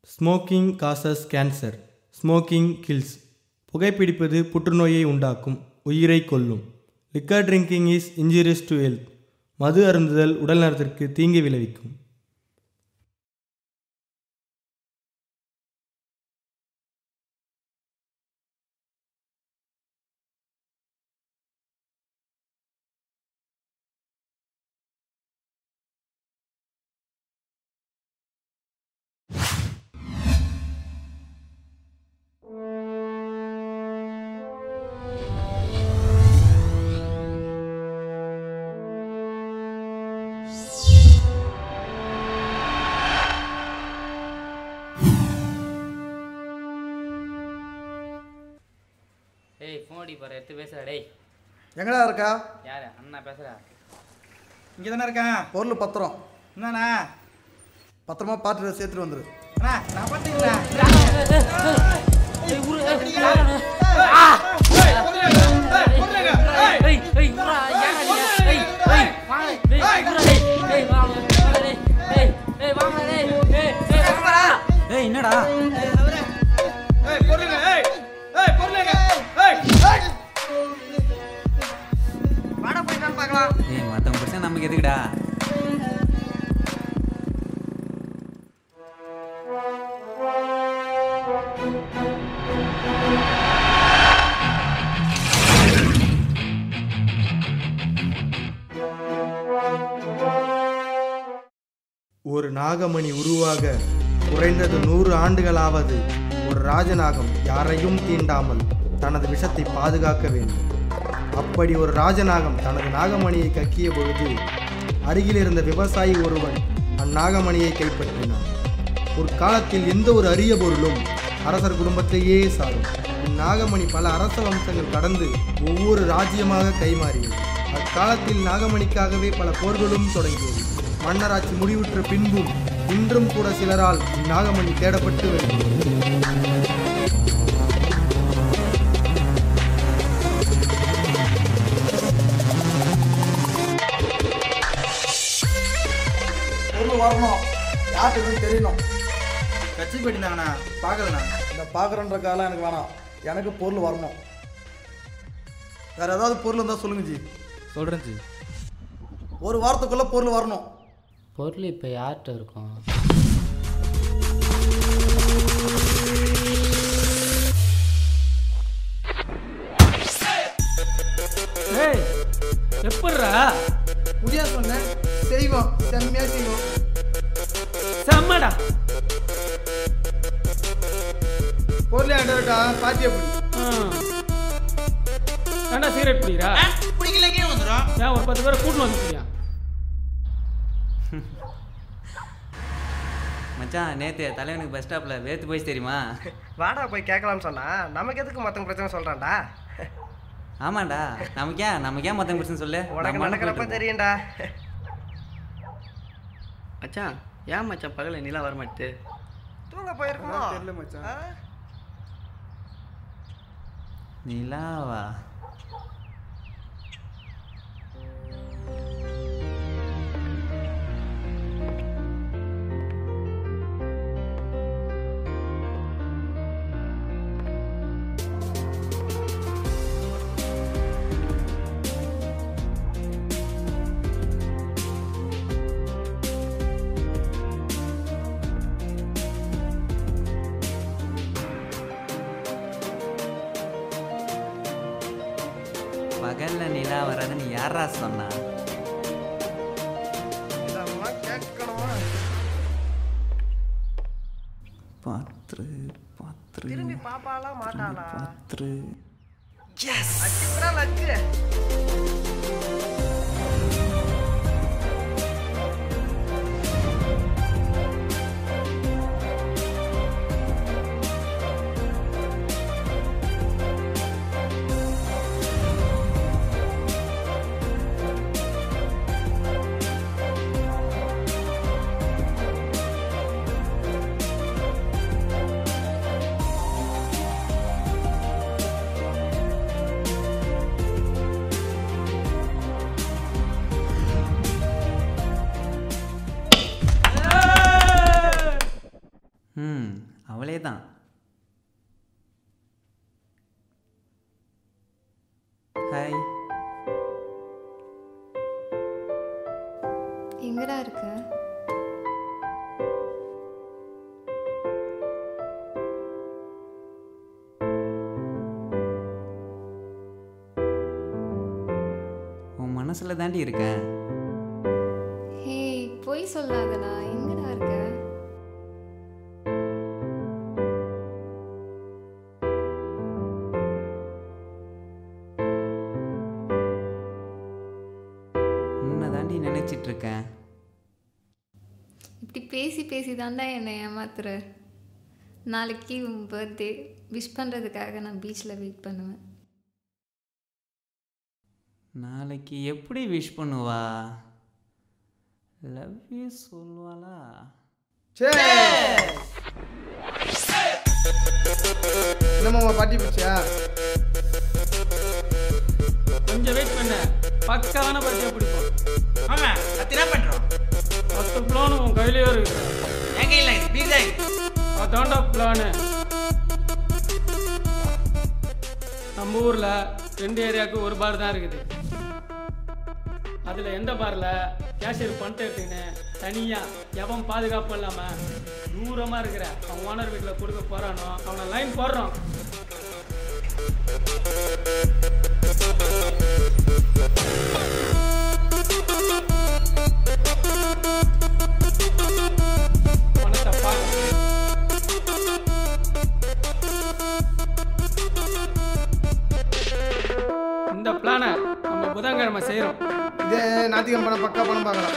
Smoking causes cancer. Smoking kills. புகைப்பிடிப்பது புற்றுநோயை உண்டாக்கும், உயிரை கொல்லும். Liquor drinking is injurious to health. மது அருந்துதல் உடல் நலத்திற்கு தீங்கு விளைவிக்கும். டேய் ஃபோன் அடி பாரு, எடுத்து பேசுடா. டேய் எங்கடா இருக்கா? யாரு? அண்ணா பேசுறா. இங்கே தானே இருக்கேன். பொருள் பத்திரம் என்னண்ணா? பத்திரமா பார்த்து சேர்த்துட்டு வந்துரு. அண்ணா நான் பார்த்துக்கிறேன். என்னடா மத்தவங்க பிரச்சனை நமக்கு எதுக்குடா? ஒரு நாகமணி உருவாக குறைந்தது 100 ஆண்டுகளாவது ஒரு ராஜநாகம் யாரையும் தீண்டாமல் தனது விஷத்தை பாதுகாக்க வேண்டும். அப்படி ஒரு ராஜநாகம் தனது நாகமணியை கக்கிய பொழுது அருகில் இருந்த விவசாயி ஒருவன் அந்நாகமணியை கைப்பற்றினான். ஒரு காலத்தில் எந்த ஒரு அரிய பொருளும் அரசர் குடும்பத்தையே சாரும். இந்நாகமணி பல அரச வம்சங்கள் கடந்து ஒவ்வொரு ராஜ்யமாக கைமாறியது. அக்காலத்தில் நாகமணிக்காகவே பல போர்களும் தொடங்கியது. மன்னராட்சி முடிவுற்ற பின்பும் இன்றும் கூட சிலரால் இந்நாகமணி தேடப்பட்டு வருகிறது. வரணும், யாருக்கு தெரியணும். கட்சி போயிட்டுருந்தாங்கண்ணா, பார்க்கலண்ணா. இந்த பார்க்குறன்ற காலம் எனக்கு வேணாம், எனக்கு பொருள் வரணும். வேறு ஏதாவது பொருள் இருந்தால் சொல்லுங்க ஜி. சொல்கிறேன் ஜி. ஒரு வாரத்துக்குள்ளே பொருள் வரணும். பொருள் இப்போ யார்கிட்ட இருக்கும்? எப்பட்றா? முடியாது சொன்னேன், செய்வோம், செம்மையாக செய்வோம். செம்மடா பொருள் ஆண்டா பாத்தியா பிடி. ஏன்டா சிகரெட் பிடிக்கிறா? பிடிக்கலக்கே வந்துடும். ஏன் ஒரு 10 பேரை கூட்டு வந்துருக்கியா? மச்சான், நேற்று தலைவனுக்கு பஸ் ஸ்டாப்பில் வேர்த்து போயிச்சு தெரியுமா? வாடா போய் கேட்கலாம்னு சொன்னா நமக்கு எதுக்கு மற்றவங்க பிரச்சனை சொல்கிறான்டா? ஆமாண்டா, நமக்கே மற்றவங்க பிரச்சனை சொல்லு. உனக்கு நடக்கிறப்ப தெரியும்டா. மச்சான், ஏன் மச்சான் பகல நிலா வர மாட்டேது? தூங்க போயிருக்குமா? தெரியல மச்சான். நிலாவா? பகல்ல நிலா வராதுன்னு யாரா சொன்னா? இதெல்லாம் கேட்கணுமா? திரும்பி பாப்பாளா மாட்டாளா? அச்சுக்குறா லக்கு. அவளே தான். ஹாய். எங்கடா இருக்க? உன் மனசுல தாண்டி இருக்கேன். ஹே, பொய் சொல்லாதடா. எங்கடா இருக்க? உன்னை தாண்டி நினைச்சிட்டு இருக்கேன். இப்படி பேசி பேசி தாண்டா என்னை ஏமாத்துற. நாளைக்கு உன் பர்த்டே விஷ் பண்ணுறதுக்காக நான் பீச்சில் வெயிட் பண்ணுவேன். நாளைக்கு எப்படி விஷ் பண்ணுவா? லவ் யூ சொல்லுவாளா? என்னம்மா பாட்டி பிடிச்சியா? கொஞ்சம் வெயிட் பண்ண. பக்காவான பர்த்டே பிடிக்கும். ஆமா, என்ன பண்றோம்? 10 பிளான் உன் கையிலேயே இருக்கு. என் கையில் பீஜாய். அதான்டா பிளானு. நம்ம ஊரில் 2 ஏரியாவுக்கு ஒரு பார் தான் இருக்குது. அதில் எந்த பாரில் கேஷியர் பண்ணிட்டு எடுத்துக்கின்னு தனியாக எவன் பாதுகாப்பு இல்லாமல் தூரமாக இருக்கிற அவன் ஓனர் வீட்டில் கொடுக்க போகிறானோ அவனை லைன் போடுறோம். பணத்தை பார்க்க இந்த பிளானை நம்ம புதன்கிழமை செய்கிறோம். இதே ஞாயிற்றுக்கிழமை பணம் பக்கா பணம் பார்க்கலாம்.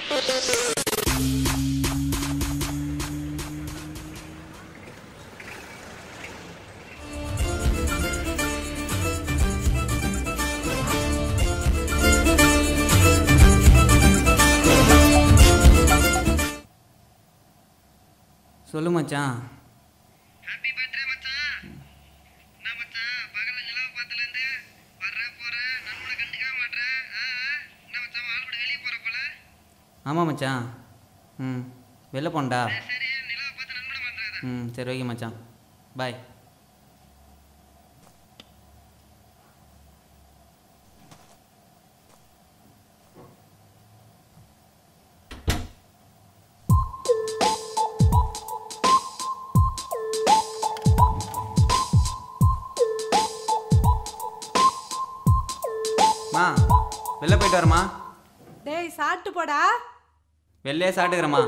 சொல்லு மச்சான். ஹாப்பி பர்த்டே மச்சான். என்ன மச்சான் பகல்ல நிலவு பார்த்தலேருந்து வர்ற போற நண்பனை கண்டுக்க மாட்டற. என்ன மச்சான் ஆள் கூட வெளிய போற போல? ஆமாம் மச்சான். வெளில போண்டா. சரி நிலவு பார்த்து நண்பனை பண்றதா? சரி ஓகே மச்சான், பாய். வெளில போயிட்டு வரமா? டேய் சாப்பிட்டு போடா. வெளிலே சாப்பிட்டுக்கிறேம்மா.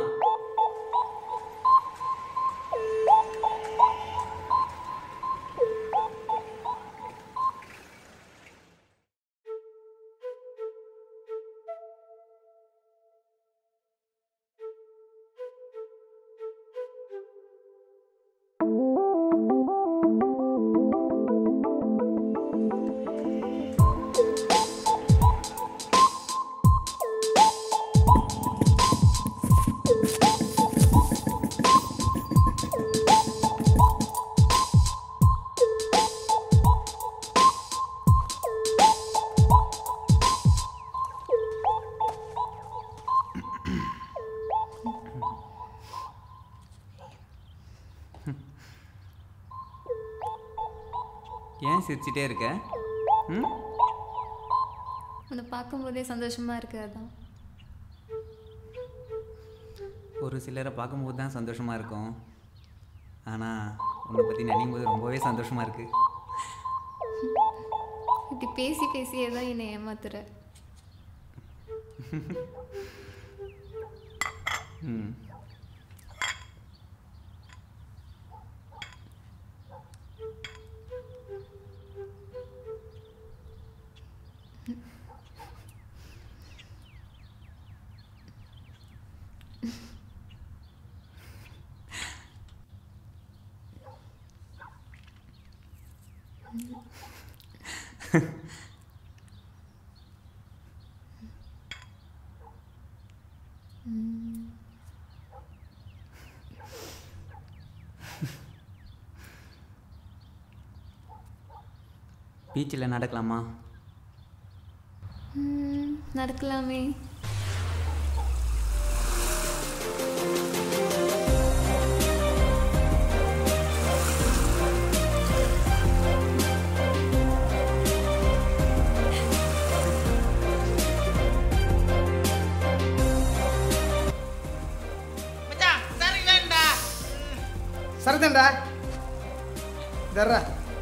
ஏன் சிரிச்சிட்டே இருக்க? உன்னை பார்க்கும்போதே சந்தோஷமாக இருக்கு. அதான் ஒரு சிலரை பார்க்கும்போது தான் சந்தோஷமாக இருக்கும். ஆனால் உன்னை பற்றி நினைக்கும் போது ரொம்பவே சந்தோஷமாக இருக்கு. இப்படி பேசி பேசியே தான் என்னை ஏமாத்துற. பீச்சில் நடக்கலாமா? நடக்கலாமே. வந்துட்டேன்டா. தர்றா.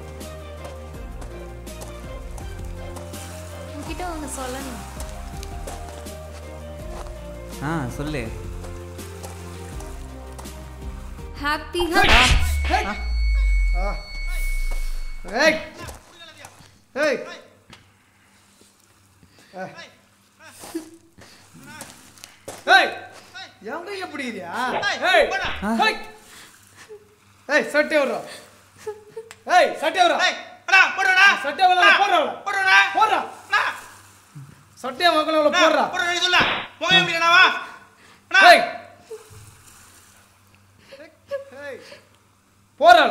உன்கிட்ட ஒன்று சொல்லணும். சொல்லு. ஹாப்பி எங்க எப்படியா? சட்டை வரும். சட்டை வரும். சட்டை போடுறா. சட்டையை மக்கள் போடுறா. போறா.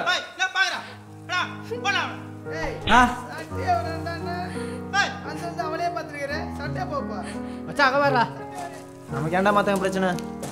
அவளே பார்த்துருக்கிறேன். சட்டை போப்பா மச்சான். அங்க வர்றா. நமக்கு ஏன்டா மாத்தங்க பிரச்சனை?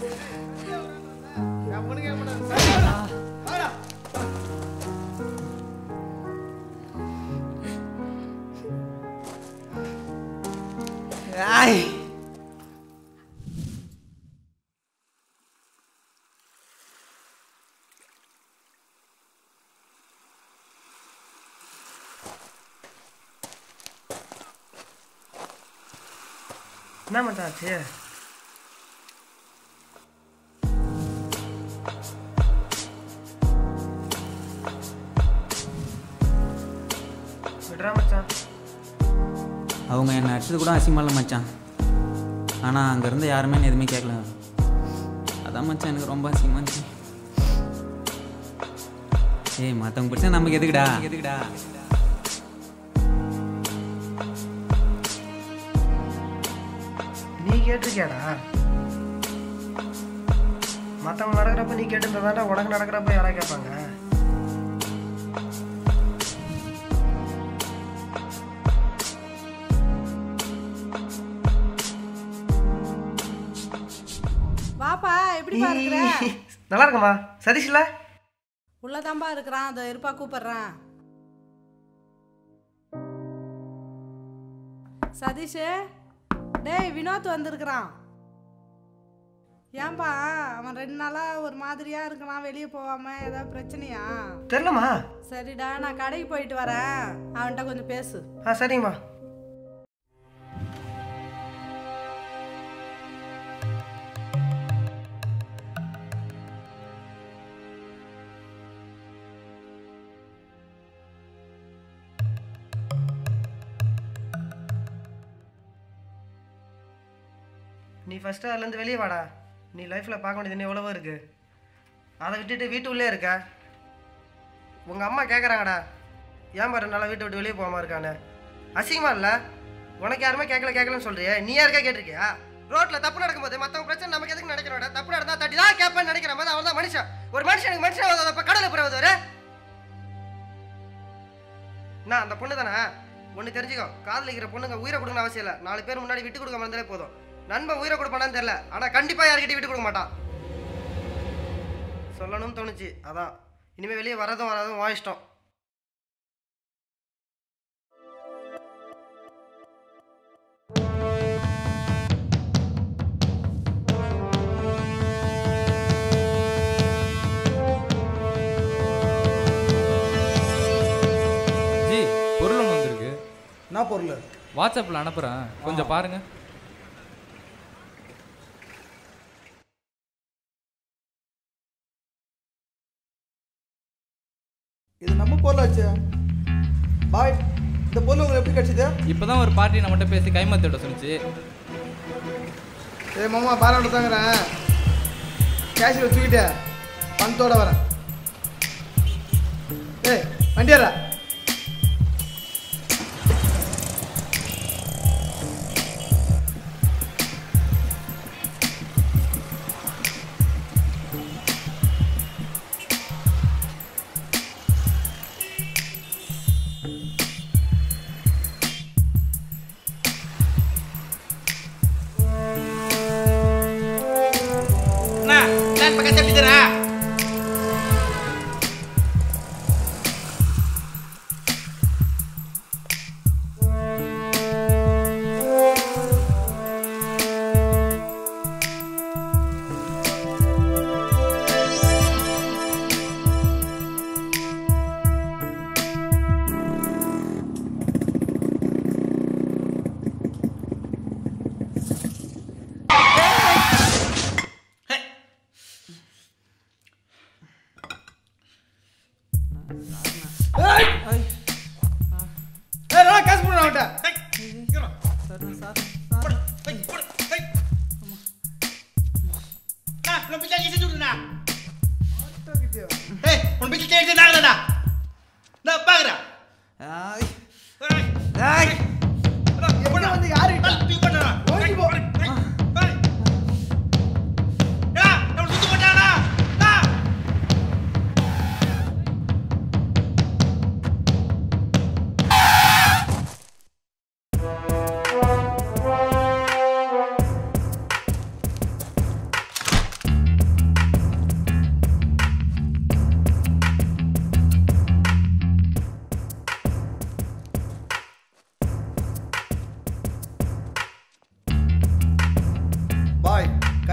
என்ன மச்சாச்சு? விடுறா மச்சான். அவங்க என்னை அடிச்சது கூட அசிங்கமாக இல்லை மச்சான். ஆனால் அங்கேருந்து யாருமே எதுவுமே கேட்கல. அதான் மச்சான் எனக்கு ரொம்ப அசிங்கமாக இருந்துச்சு. ஏய் மற்றவங்க பிரச்சனை நமக்கு எதுக்குடா? நீ கேட்டிருக்கியாடா? மற்றவங்க நடக்கிறப்ப நீ கேட்டுருந்தாடா உனக்கு நடக்கிறப்ப யாரா கேட்பாங்க? வாப்பா, எப்படி இருக்கிற? நல்லா இருக்கமா. சதீஷ்ல உள்ளதாம்பா இருக்கிறான். அதை இருப்பா கூப்பிடுறேன். சதீஷ், டேய் வினோத் வந்திருக்கிறான். ஏன்பா அவன் 2 நாளா ஒரு மாதிரியா இருக்கான், வெளியே போகாம ஏதாவது பிரச்சனையா? தெரியலமா. சரிடா, நான் கடைக்கு போயிட்டு வரேன், அவன்கிட்ட கொஞ்சம் பேசு. சரிங்கம்மா. நீ ஃபஸ்ட்டு அதுலேருந்து வெளியே வாடா. நீ லைஃப்பில் பார்க்க வேண்டியது இன்னும் எவ்வளவோ இருக்குது. அதை விட்டுட்டு வீட்டுக்குள்ளே இருக்க. உங்கள் அம்மா கேட்குறாங்கடா, ஏன் பாரு நல்லா வீட்டை விட்டு வெளியே போகாமல் இருக்கான்னு. அசிங்கமா இல்லை? உனக்கு யாருமே கேட்கலன்னு சொல்றியே, நீ யாருக்கா கேட்டிருக்கியா? ரோட்டில் தப்பு நடக்கும்போது மற்றவங்க பிரச்சனை நமக்கு எதுக்கு நடக்கிறோட? தப்பு நடந்தால் தட்டி தான் கேட்பேன்னு நினைக்கிற மாதிரி அவன் தான் மனுஷன். ஒரு மனுஷனுக்கு மனுஷன் அப்போ கடவுளை புறாவது வர. நான் அந்த பொண்ணு தானே, ஒன்று தெரிஞ்சுக்கோ. காதலிக்கிற பொண்ணுங்க உயிரை கொடுக்கணும் அவசியம் இல்லை. 4 பேர் முன்னாடி விட்டு கொடுக்க இருந்தாலே போதும். நண்பன் உயிரை கொடுப்பானான்னு தெரியல, ஆனால் கண்டிப்பாக யார்கிட்ட விட்டு கொடுக்க மாட்டான். சொல்லணும்னு தோணுச்சு, அதான். இனிமேல் வெளியே வரதும் வா இஷ்டம். ஜி, பொருள் ஒன்று வந்திருக்கு. என்ன பொருள்? வாட்ஸ்அப்பில் அனுப்புகிறேன், கொஞ்சம் பாருங்க. இது நம்ம பொருளாச்சு பாய். இந்த பொருள் உங்களுக்கு எப்படி கிடைச்சது? இப்போதான் ஒரு பார்ட்டி நம்மகிட்ட பேசி கைமாத்திட்ட சொல்லிச்சு. மாமா பாராட்டு தாங்கிறேன். கேஷில் வச்சுக்கிட்டு பணத்தோட வரேன். வண்டியாரா?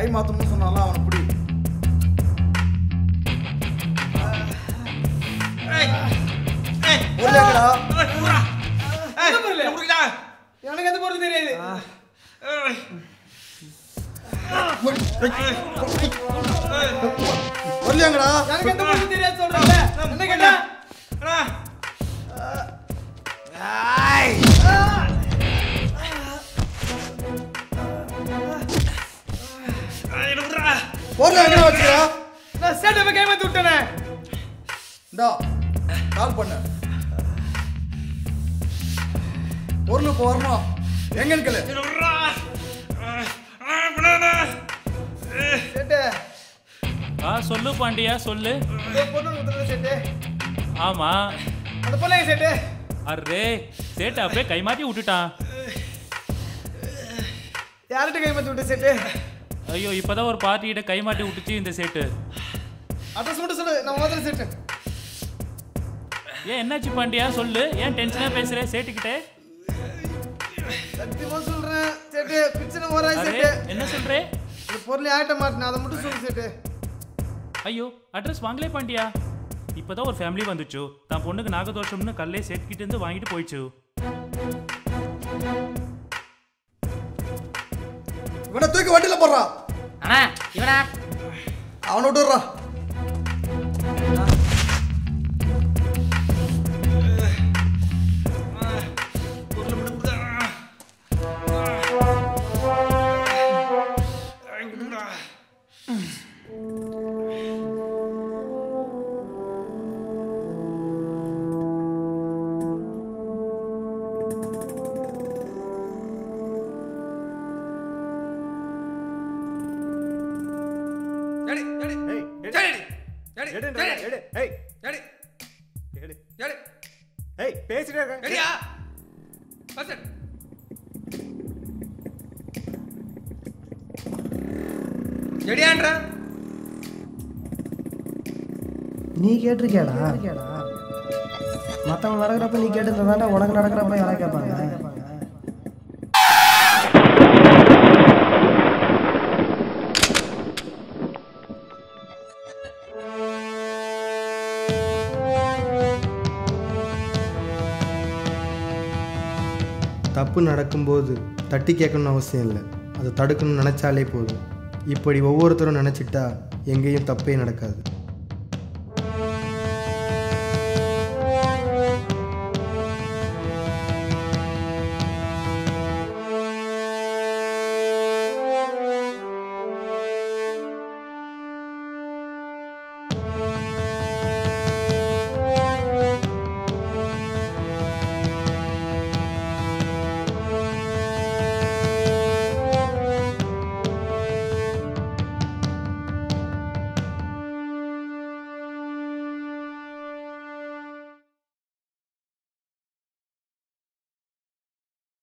கை மாற்றணும்னு சொன்னாலும் அவனை பிடி. எனக்கு எந்த பொருள் தெரியாது. வரலையாங்கடா? எனக்கு எந்த பொருள் தெரியாது சொல்றேன்ல. என்ன கேட்டா? பொருள் எங்க வச்சுக்கிறா? நான் சேட்டை போய் கைமாத்தி விட்டேனே. இந்தா கால் பண்ண. பொருள் இப்போ வரணும். எங்கன்னு கேளு. சேட்டே சொல்லு பாண்டியா சொல்லு. பொருள் கொடுத்துருங்க சேட்டே. ஆமா அந்த பொருள் சேட்டே. அரே சேட்டை அப்படியே கைமாத்தி விட்டுட்டான். யார்கிட்ட கைமாத்தி விட்ட சேட்டே? ஐயோ இப்பதான் ஒரு பார்ட்டிகிட்ட கைமாட்டி விட்டுச்சு இந்த சேட்டு. அட்ரஸ் மட்டும் சொல்லு, நான் முதல்ல சேட்டு. ஏன் என்னாச்சு பாண்டியா சொல்லு, ஏன் டென்ஷனா பேசுற சேட்டுக்கிட்டே? சத்தியமா சொல்றேன் சேட்டு, பிச்சனை ஓராய் சேட்டு. என்ன சொல்றே? இந்த பொருள் ஆட்ட மாட்டேன், அதை மட்டும் சொல்லு சேட்டு. ஐயோ அட்ரஸ் வாங்கலே பாண்டியா. இப்பதான் ஒரு ஃபேமிலி வந்துச்சு, தான் பொண்ணுக்கு நாகதோஷம்னு கல்லே சேட்கிட்ட இருந்து வாங்கிட்டு போயிடுச்சு. இவனை தூக்கி வண்டியில போடுறா. அண்ணா இவனா அவனை விட்டுறா. நீ கேட்டிருக்கியாடா? மற்றவங்க நடக்கிறப்ப நீ கேட்டுருந்தாண்டா உனக்கு நடக்கிறப்ப யாரா கேட்பாங்க? தப்பு நடக்கும்போது தட்டி கேட்கணும்னு அவசியம் இல்லை, அதை தடுக்கணும்னு நினச்சாலே போதும். இப்படி ஒவ்வொருத்தரும் நினச்சிட்டா எங்கேயும் தப்பே நடக்காது.